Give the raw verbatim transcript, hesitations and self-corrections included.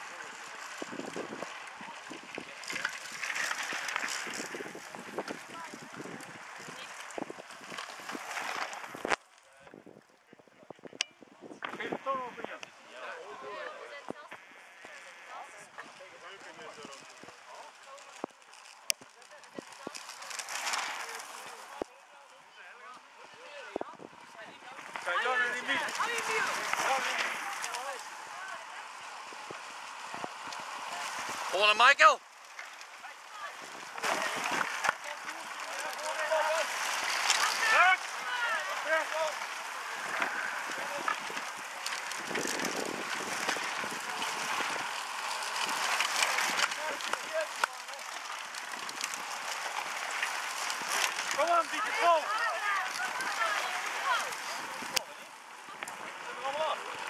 Geef het toon op in je. Kijk, Jan en die Miet. Gewoon naar Michael. Kom aan, Pieter, kom!